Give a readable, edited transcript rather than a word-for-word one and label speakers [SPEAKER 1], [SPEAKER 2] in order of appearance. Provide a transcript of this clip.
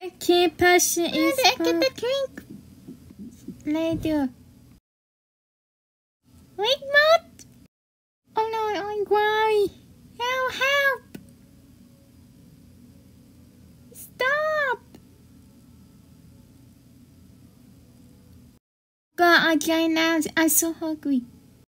[SPEAKER 1] Okay, passion is
[SPEAKER 2] Get the drink.
[SPEAKER 1] later.
[SPEAKER 2] Wait, Matt.
[SPEAKER 1] Oh no, I'm crying.
[SPEAKER 2] Help. Stop.
[SPEAKER 1] God, I can't now. I'm so hungry.